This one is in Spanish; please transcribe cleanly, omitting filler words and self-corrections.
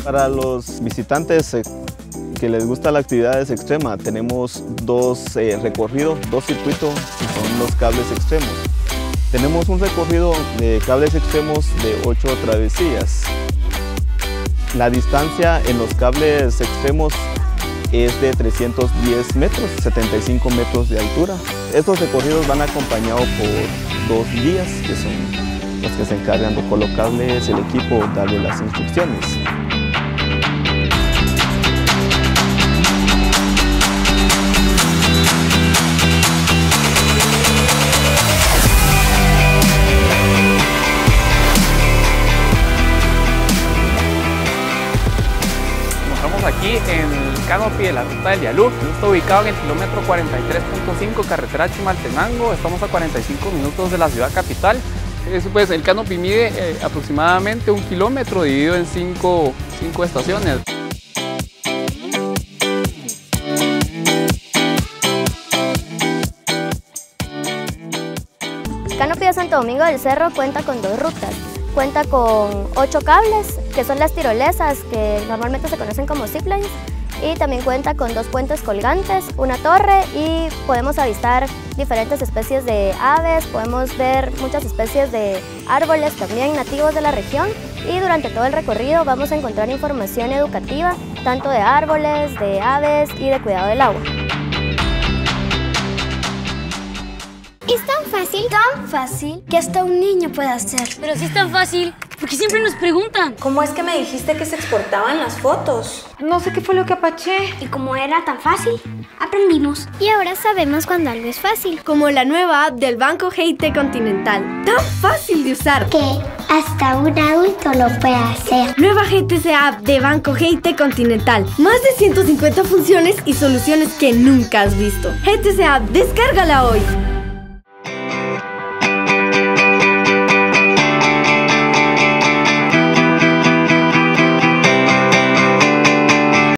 Para los visitantes que les gusta la actividad extrema, tenemos dos recorridos, dos circuitos, que son los cables extremos. Tenemos un recorrido de cables extremos de 8 travesías. La distancia en los cables extremos es de 310 metros, 75 metros de altura. Estos recorridos van acompañados por 2 guías, que son los que se encargan de colocarles el equipo, darle las instrucciones. Aquí en el canopy de la ruta del Dialú. Está ubicado en el kilómetro 43.5 carretera Chimaltenango. Estamos a 45 minutos de la ciudad capital. Pues el canopy mide aproximadamente 1 kilómetro dividido en 5 estaciones. El canopy de Santo Domingo del Cerro cuenta con 2 rutas. Cuenta con 8 cables, que son las tirolesas, que normalmente se conocen como ziplines, y también cuenta con 2 puentes colgantes, una torre, y podemos avistar diferentes especies de aves, podemos ver muchas especies de árboles también nativos de la región, y durante todo el recorrido vamos a encontrar información educativa, tanto de árboles, de aves y de cuidado del agua. Es tan fácil que hasta un niño puede hacer. Pero si es tan fácil, ¿por qué siempre nos preguntan? ¿Cómo es que me dijiste que se exportaban las fotos? No sé qué fue lo que apaché. Y como era tan fácil, aprendimos. Y ahora sabemos cuando algo es fácil. Como la nueva app del Banco GIT Continental. ¡Tan fácil de usar! Que hasta un adulto lo puede hacer. Nueva GTC App de Banco GIT Continental. Más de 150 funciones y soluciones que nunca has visto. GTC App, descárgala hoy.